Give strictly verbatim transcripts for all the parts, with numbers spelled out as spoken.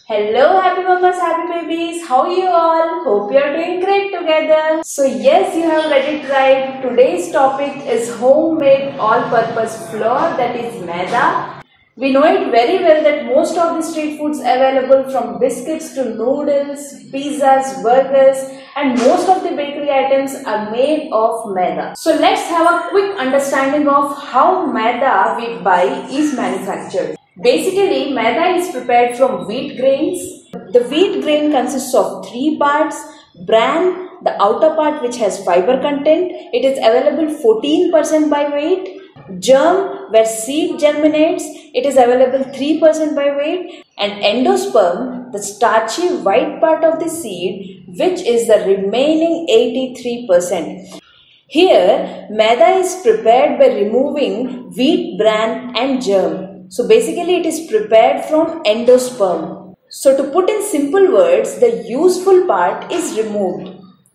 Hello happy mamas, happy babies, how are you all? Hope you are doing great together. So yes, you have read it right. Today's topic is homemade all-purpose flour, that is maida. We know it very well that most of the street foods available from biscuits to noodles, pizzas, burgers and most of the bakery items are made of maida. So let's have a quick understanding of how maida we buy is manufactured. Basically, maida is prepared from wheat grains. The wheat grain consists of three parts: bran, the outer part which has fiber content. It is available fourteen percent by weight. Germ, where seed germinates, it is available three percent by weight. And endosperm, the starchy white part of the seed, which is the remaining eighty-three percent. Here, maida is prepared by removing wheat, bran and germ. So basically it is prepared from endosperm. So to put in simple words, the useful part is removed.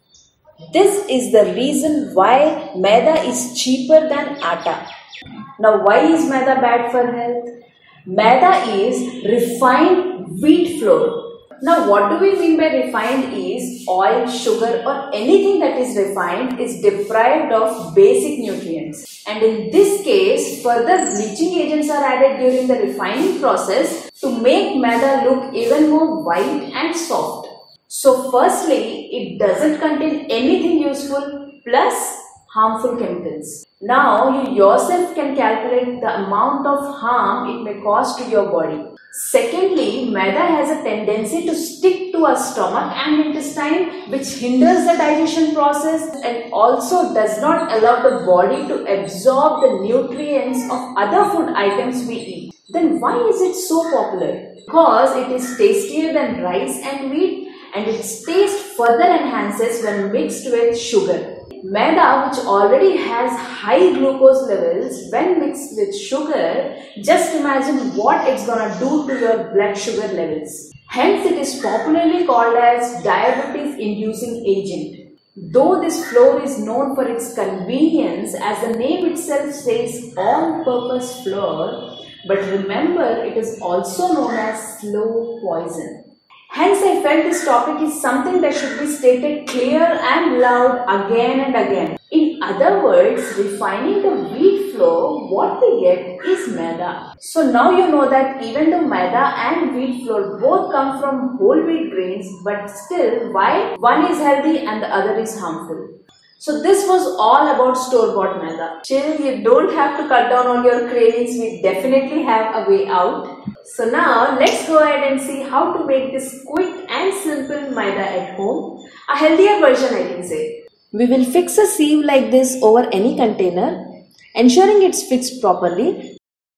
This is the reason why maida is cheaper than atta. Now why is maida bad for health? Maida is refined wheat flour. Now what do we mean by refined is oil, sugar or anything that is refined is deprived of basic nutrients. And in this case, further bleaching agents are added during the refining process to make maida look even more white and soft. So firstly, it doesn't contain anything useful plus harmful chemicals. Now you yourself can calculate the amount of harm it may cause to your body. Secondly, maida has a tendency to stick to our stomach and intestine, which hinders the digestion process and also does not allow the body to absorb the nutrients of other food items we eat. Then why is it so popular? Because it is tastier than rice and wheat and its taste further enhances when mixed with sugar. Maida, which already has high glucose levels, when mixed with sugar, just imagine what it's gonna do to your blood sugar levels. Hence, it is popularly called as diabetes-inducing agent. Though this flour is known for its convenience, as the name itself says all-purpose flour, but remember, it is also known as slow poison. Hence, I felt this topic is something that should be stated clear and loud again and again. In other words, refining the wheat flour, what we get is maida. So now you know that even though maida and wheat flour both come from whole wheat grains, but still why one is healthy and the other is harmful. So this was all about store-bought maida. Chill, you don't have to cut down on your cravings. We definitely have a way out. So now let's go ahead and see how to make this quick and simple maida at home. A healthier version, I can say. We will fix a sieve like this over any container, ensuring it's fixed properly.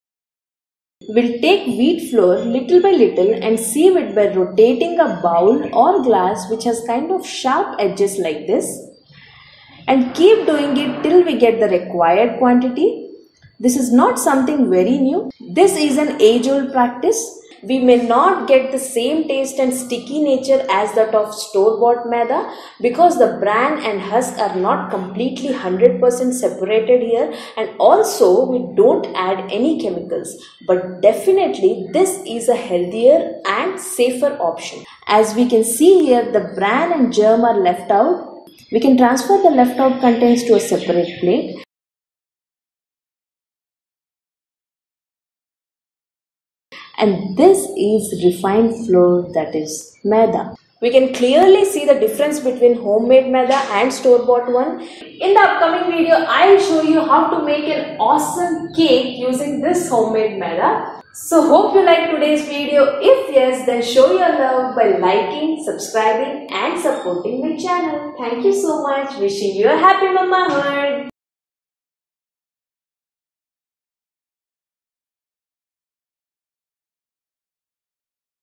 We'll take wheat flour little by little and sieve it by rotating a bowl or glass which has kind of sharp edges like this. And keep doing it till we get the required quantity. This is not something very new. This is an age-old practice. We may not get the same taste and sticky nature as that of store-bought maida because the bran and husk are not completely one hundred percent separated here, and also we don't add any chemicals. But definitely this is a healthier and safer option. As we can see here, the bran and germ are left out. We can transfer the left out contents to a separate plate. And this is refined flour, that is maida. We can clearly see the difference between homemade maida and store-bought one. In the upcoming video, I will show you how to make an awesome cake using this homemade maida. So hope you like today's video. If yes, then show your love by liking, subscribing and supporting my channel. Thank you so much. Wishing you a happy mamahood.